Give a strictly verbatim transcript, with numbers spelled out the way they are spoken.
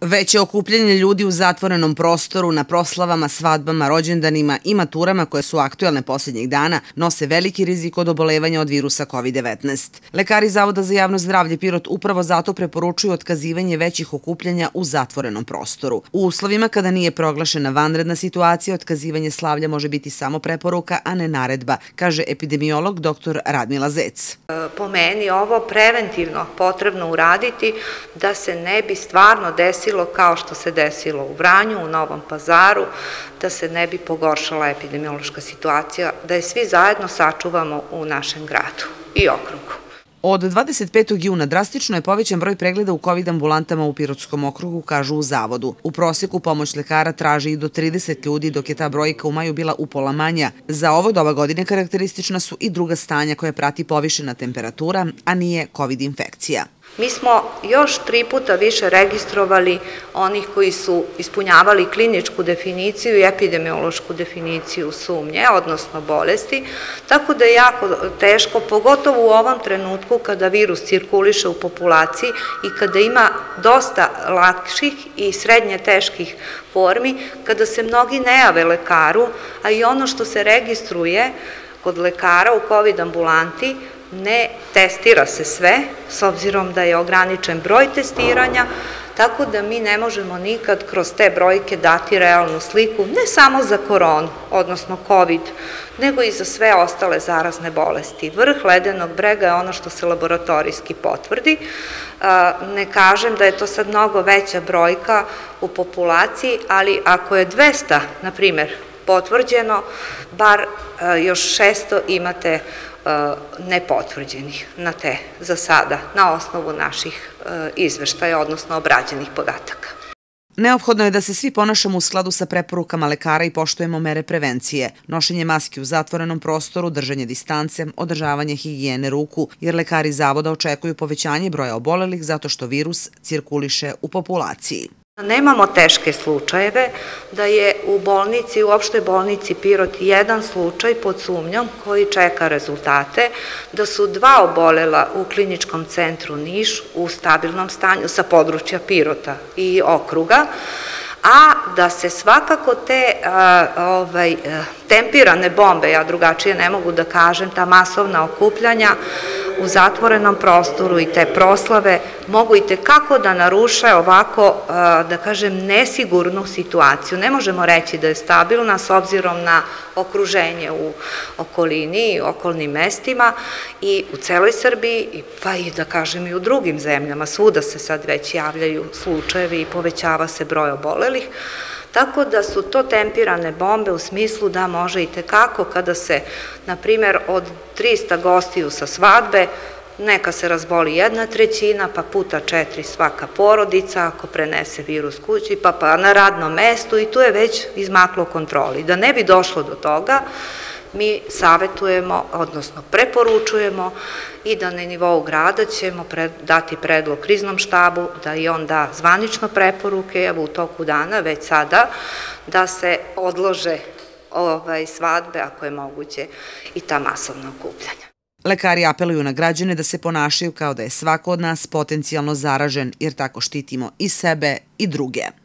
Veće okupljanje ljudi u zatvorenom prostoru na proslavama, svadbama, rođendanima i maturama koje su aktuelne posljednjih dana nose veliki rizik od obolevanja od virusa kovid devetnaest. Lekari Zavoda za javno zdravlje Pirot upravo zato preporučuju otkazivanje većih okupljanja u zatvorenom prostoru. U uslovima kada nije proglašena vanredna situacija, otkazivanje slavlja može biti samo preporuka, a ne naredba, kaže epidemiolog doktor Radmila Zec. Po meni ovo preventivno potrebno uraditi da se ne bi stvarno desilo kao što se desilo u Vranju, u Novom Pazaru, da se ne bi pogoršala epidemiološka situacija, da je svi zajedno sačuvamo u našem gradu i okrugu. Od dvadeset petog juna drastično je povećan broj pregleda u kovid ambulantama u Pirotskom okrugu, kažu u Zavodu. U prosjeku pomoć lekara traži i do trideset ljudi, dok je ta brojka u maju bila upola manja. Za ovo doba godine karakteristična su i druga stanja koja prati povišena temperatura, a nije kovid infekcija. Mi smo još tri puta više registrovali onih koji su ispunjavali kliničku definiciju i epidemiološku definiciju sumnje, odnosno bolesti, tako da je jako teško, pogotovo u ovom trenutku kada virus cirkuliše u populaciji i kada ima dosta lakših i srednje teških formi, kada se mnogi ne jave lekaru, a i ono što se registruje kod lekara u kovid ambulanti, ne testira se sve, s obzirom da je ograničen broj testiranja, tako da mi ne možemo nikad kroz te brojke dati realnu sliku, ne samo za koronu, odnosno kovid, nego i za sve ostale zarazne bolesti. Vrh ledenog brega je ono što se laboratorijski potvrdi. Ne kažem da je to sad mnogo veća brojka u populaciji, ali ako je dvesta, na primer, potvrđeno, bar još šesto imate nepotvrđenih na te, za sada, na osnovu naših izveštaja, odnosno obrađenih podataka. Neophodno je da se svi ponašamo u skladu sa preporukama lekara i poštujemo mere prevencije, nošenje maski u zatvorenom prostoru, držanje distance, održavanje higijene ruku, jer lekari Zavoda očekuju povećanje broja obolelih zato što virus cirkuliše u populaciji. Nemamo teške slučajeve, da je u bolnici, u opštoj bolnici Pirot jedan slučaj pod sumnjom koji čeka rezultate, da su dva obolela u kliničkom centru Niš u stabilnom stanju sa područja Pirota i okruga, a da se svakako te tempirane bombe, ja drugačije ne mogu da kažem, ta masovna okupljanja u zatvorenom prostoru i te proslave mogu i tekako da naruše ovako, da kažem, nesigurnu situaciju. Ne možemo reći da je stabilna s obzirom na okruženje u okolini i okolnim mestima i u celoj Srbiji, pa i da kažem i u drugim zemljama. Svuda se sad već javljaju slučajevi i povećava se broj obolelih. Tako da su to tempirane bombe u smislu da može i tekako kada se, na primjer, od trista gostiju sa svadbe, neka se razboli jedna trećina, pa puta četiri svaka porodica, ako prenese virus kući, pa pa na radnom mestu i tu je već izmaklo kontroli. Da ne bi došlo do toga, mi savetujemo, odnosno preporučujemo i da na nivou grada ćemo dati predlog kriznom štabu, da i on da zvanično preporuke, evo u toku dana, već sada, da se odlože svadbe, ako je moguće, i ta masovna okupljanja. Lekari apeluju na građane da se ponašaju kao da je svako od nas potencijalno zaražen, jer tako štitimo i sebe i druge.